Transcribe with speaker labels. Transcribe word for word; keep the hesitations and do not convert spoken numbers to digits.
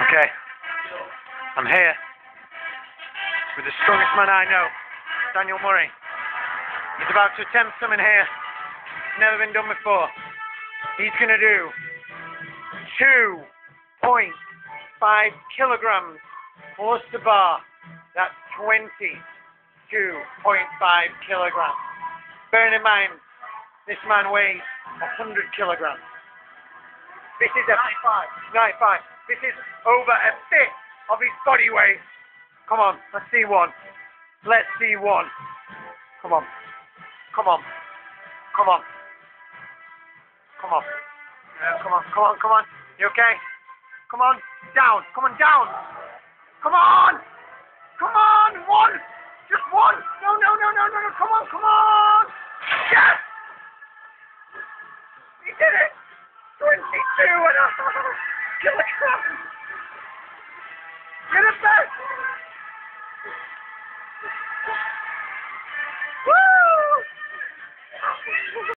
Speaker 1: Okay, I'm here with the strongest man I know, Daniel Murray. He's about to attempt something here. It's never been done before. He's going to do two point five kilograms plus the bar. That's twenty-two point five kilograms. Bearing in mind, this man weighs one hundred kilograms. This is a ninety-five. ninety-five. This is over a fifth of his body weight. Come on, let's see one. Let's see one. Come on. Come on. Come on. Come on. Uh, come on, come on, come on. You okay? Come on. Down. Come on, down. Come on. Come on. One. Just one. No, no, no, no, no, no. Come on, come on. Yes! He did it. twenty-two and a half kilograms. You're the best. Woo!